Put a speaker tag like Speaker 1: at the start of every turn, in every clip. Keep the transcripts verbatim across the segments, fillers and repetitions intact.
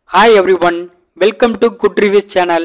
Speaker 1: Hi everyone, welcome to Good Reviews channel.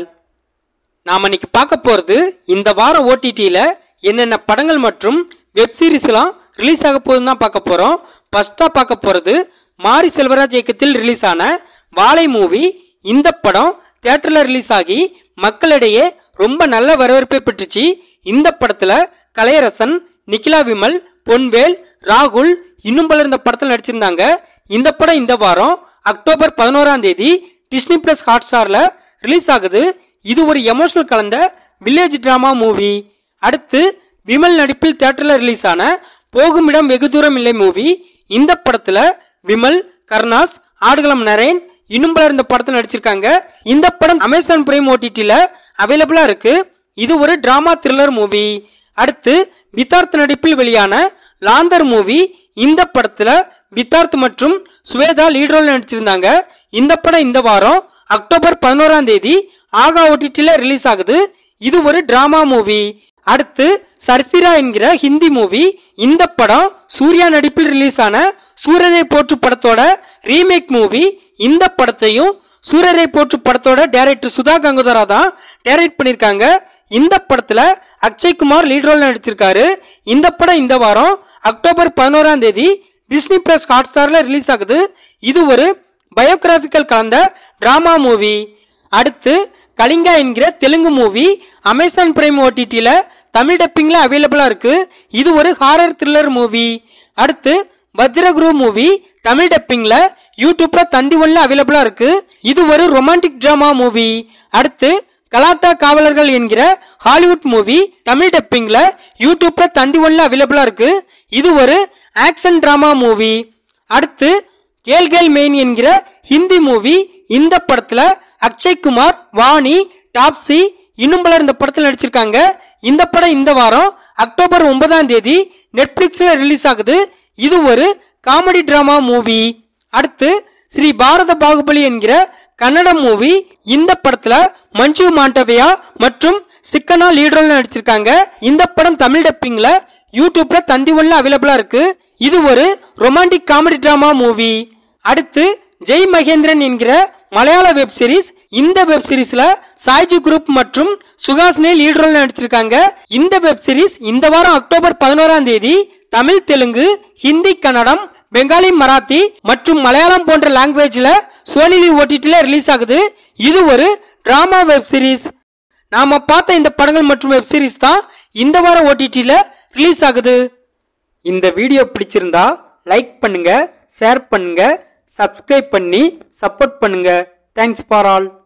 Speaker 1: நாம இன்னைக்கு பார்க்க போறது இந்த வார O T T ல என்னென்ன படங்கள் மற்றும் வெப் சீரிஸ்லாம் ரிலீஸ் ஆக போகுதுன்னு தான் பார்க்க போறோம். ஃபர்ஸ்டா பார்க்க போறது மாரி செல்வராஜ் இயக்கத்தில் ரிலீஸ் ஆன வாழை மூவி. இந்த படம் தியேட்டர்ல ரிலீஸ் ஆகி மக்களிடையே ரொம்ப நல்ல வரவேற்பை பெற்றுச்சு. இந்த படத்துல கலையரசன், நிகிலா விமல், பொன்வேல், ராகுல் இன்னும் பலர் இந்த படத்தில் நடிச்சிருந்தாங்க. இந்த படம் இந்த வாரம் அக்டோபர் பதினோராம் தேதி டிஸ்னி பிளஸ் ஹாட்ஸ்டார்ல ரிலீஸ் ஆகுது. இது ஒரு எமோஷனல் கலந்த வில்லேஜ் டிராமா மூவி. அடுத்து விமல் நடிப்பில் தியேட்டர்ல ரிலீஸ் ஆன போகுமிடம் வெகு தூரம் இல்லை மூவி. இந்த படத்துல விமல், கருணாஸ், ஆடுகளம் நரேன் இன்னும் பலர் இந்த படத்தில் நடிச்சிருக்காங்க. இந்த படம் Amazon Prime O T T ல அவைலபிளா இருக்கு. இது ஒரு டிராமா த்ரில்லர் மூவி. அடுத்து வித்தார்த் நடிப்பில் வெளியான லாந்தர் மூவி. இந்த படத்துல வித்தார்த் மற்றும் சுவேதா லீட் ரோல் நடிச்சிருந்தாங்க. இந்த படம் இந்த வாரம் அக்டோபர் பதினோராம் தேதி ஆகா O T T ல ரிலீஸ் ஆகுது. இது ஒரு டிராமா மூவி. அடுத்து சர்ஃபிரா என்கிற ஹிந்தி மூவி. இந்த படம் சூர்யா நடிப்பில் ரிலீஸ் ஆன சூரரை போற்று படத்தோட ரீமேக் மூவி. இந்த படத்தையும் சூரரை போற்று படத்தோட டைரக்டர் சுதா கங்குதரா தான் டைரக்ட் பண்ணிருக்காங்க. இந்த படத்துல அக்ஷய் குமார் லீட் ரோல் நடிச்சிருக்காரு. இந்த படம் இந்த வாரம் அக்டோபர் பதினோராம் தேதி டிஸ்னி பிளஸ் ஹாட்ஸ்டார்ல ரிலீஸ் ஆகுது. இது ஒரு பயோகிராபிக்கல் கலந்த டிராமா மூவி. அடுத்து கலிங்கா என்கிற Telugu movie Amazon Prime O T T ல தமிழ் டப்பிங்ல அவைலபிளா இருக்கு. இது ஒரு ஹாரர் த்ரில்லர் மூவி. அடுத்து வஜ்ரகுரு மூவி தமிழ் டப்பிங்ல யூடியூப்ல தந்தி ஒன்ல அவைலபிளா இருக்கு. இது ஒரு ரொமான்டிக் டிராமா மூவி. அடுத்து கலாட்டா காவலர்கள் என்கிற ஹாலிவுட் மூவி தமிழ் டப்பிங்ல யூடியூப்ல தந்தி ஒன்ல அவைலபிளா இருக்கு. இது ஒரு ஆக்ஷன் டிராமா மூவி. அடுத்து கேல் கேல் மெயின் என்கிற ஹிந்தி மூவி. இந்த படத்துல அக்ஷய் குமார், வாணி, டாப்ஸி இன்னும் பலர் இந்த படத்தில் நடிச்சிருக்காங்க. இந்த படம் இந்த வாரம் அக்டோபர் ஒன்பதாம் தேதி நெட்ஃபிளிக்ஸ்ல ரிலீஸ் ஆகுது. இது ஒரு காமெடி டிராமா மூவி. அடுத்து ஸ்ரீ பாரத பாகுபலி என்கிற கன்னட மூவி. இந்த படத்துல மஞ்சு மாண்டவியா மற்றும் சிக்கனா லீட் ரோல் நடிச்சிருக்காங்க. இந்த படம் தமிழ் டப்பிங்ல யூடியூப்ல தந்தி ஒன்ல அவைலபிளா இருக்கு. இது ஒரு ரொமான்டிக் காமெடி டிராமா மூவி. அடுத்து ஜெய் மகேந்திரன் என்கிற மலையாள வெப் சீரிஸ். இந்த வெப் சீரிஸ்ல சாய்ஜி குரூப் மற்றும் சுகாசினி லீட் ரோல் நடிச்சிருக்காங்க. இந்த வெப் சீரிஸ் இந்த வாரம் அக்டோபர் பதினோராம் தேதி தமிழ், தெலுங்கு, ஹிந்தி, கன்னடம், பெங்காலி, மராத்தி மற்றும் மலையாளம் போன்ற லாங்குவேஜ்ல Sony LIV O T T ல ரிலீஸ் ஆகுது. இது ஒரு டிராமா வெப் சீரிஸ். நாம பார்த்த இந்த படங்கள் மற்றும் வெப் சீரிஸ் தான் இந்த வாரம் O T T ல ரிலீஸ் ஆகுது. இந்த வீடியோ பிடிச்சிருந்தா லைக் பண்ணுங்க, ஷேர் பண்ணுங்க, சப்ஸ்கிரைப் பண்ணி சப்போர்ட் பண்ணுங்க. Thanks for all.